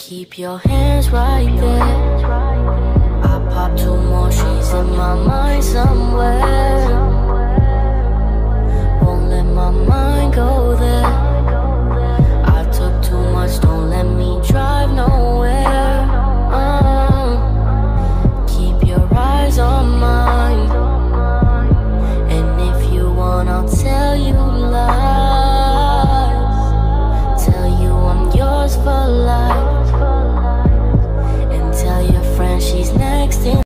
keep your hands right there. I pop two more, she's in my mind somewhere.